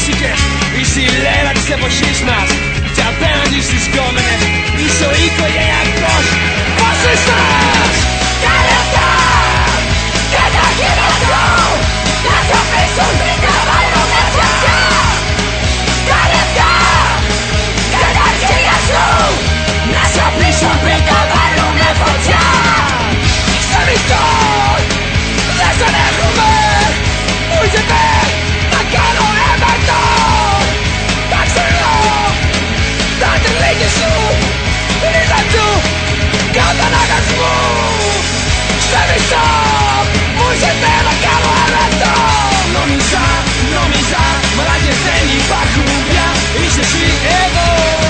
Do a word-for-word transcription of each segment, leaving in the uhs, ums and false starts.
ονειρίστηκες, είσαι η λέρα της εποχής μας. Και απέναντι στις γκόμενες είσαι ο οικογενειακός φασίστας. Κάνε αυτά και τα χείλια σου να σε αφήσουν πριν τα βάλουμε φωτιά. Κάνε αυτά και τα χείλια σου να σε αφήσουν πριν τα βάλουμε φωτιά. Σε μισθό δεν σε έχουμε, μου ήρθετε να κάνω έμετο. Τα ξέρω, τα τριλίκη σου είδα του καταναγκασμού. Σε μισθό μου ήρθετε να κάνω έμετο. Νόμιζα, νόμιζα, μαλάκες δεν υπάρχουν πια, είσαι εσύ εδώ.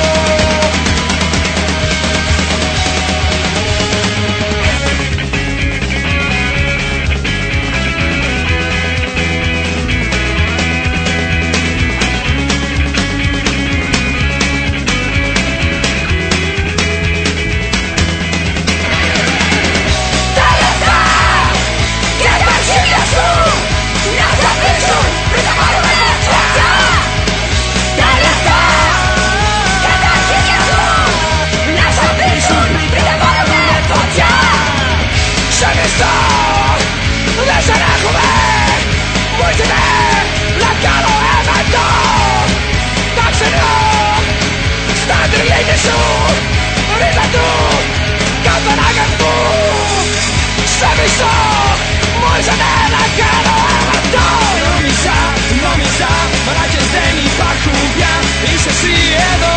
Νόμιζα, νόμιζα, μαλάκες δεν υπάρχουν πια, είσαι εσύ εδώ.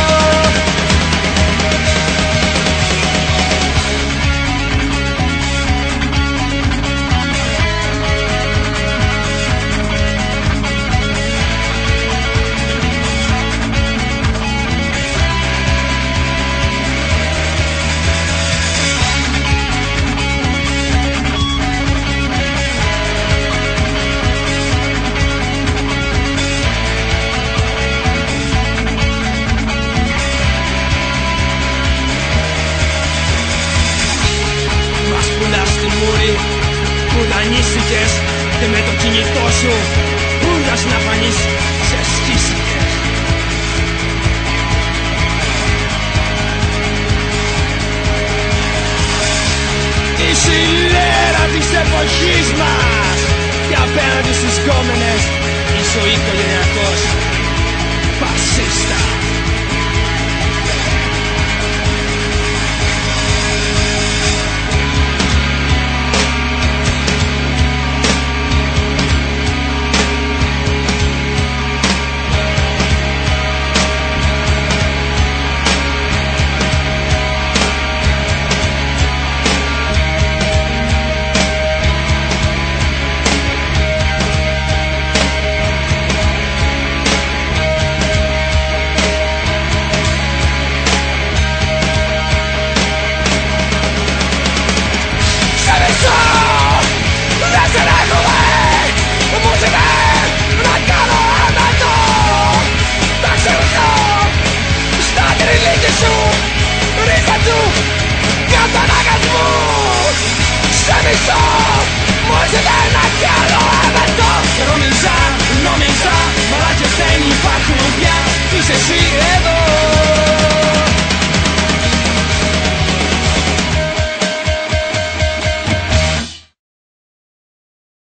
Που δανείστηκες και με το κινητό σου πουλάς να φανείς, σε σκίσακες. Είσαι η λέρα της εποχής μας και απέναντι στις γκόμενες είσαι ο οικογενειακός φασίστας. Μου ήρθε να κάνω έμετο. Νόμιζα,